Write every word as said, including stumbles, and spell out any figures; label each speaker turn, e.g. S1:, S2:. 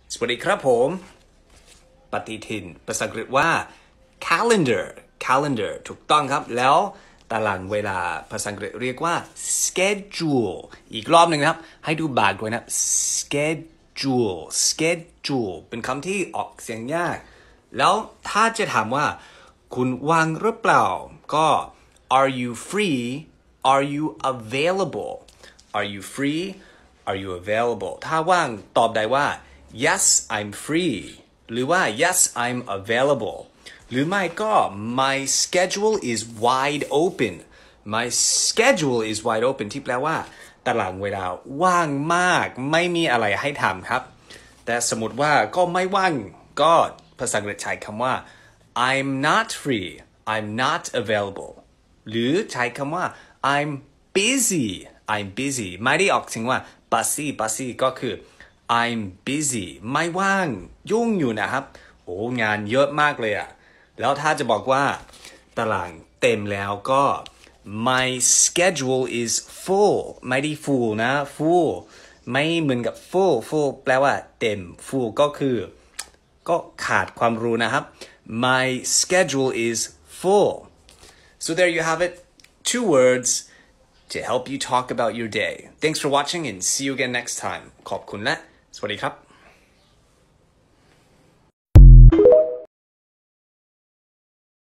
S1: สวัสดีครับผมปฏิทินภาษาอังกฤษว่า calendar calendar ถูกต้องครับแล้วตารางเวลาภาษาอังกฤษเรียกว่า schedule อีกรอบหนึ่งนะครับให้ดูบากด้วยนะ schedule schedule เป็นคำที่ออกเสียงยากแล้วถ้าจะถามว่าคุณว่างหรือเปล่าก็ are you free are you available are you free are you available ถ้าว่างตอบได้ว่า yes I'm free หรือว่า yes I'm available หรือไม่ก็ my schedule is wide open my schedule is wide open ที่แปลว่าตารางเวลาว่างมากไม่มีอะไรให้ทำครับแต่สมมติว่าก็ไม่ว่างก็ภาษาอังกฤษใช้คำว่า I'm not free I'm not available หรือใช้คำว่า I'm busy I'm busy ไม่ได้ออกเสียงว่า busy busy ก็คือ I'm busy ไม่ว่างยุ่งอยู่นะครับโอ้งานเยอะมากเลยอะแล้วถ้าจะบอกว่าตารางเต็มแล้วก็ my schedule is full ไม่ได้ full นะ full ไม่เหมือนกับ full full แปลว่าเต็ม full ก็คือก็ขาดความรู้นะครับ my schedule is full so there you have it two words to help you talk about your day thanks for watching and see you again next time ขอบคุณและสวัสดีครับ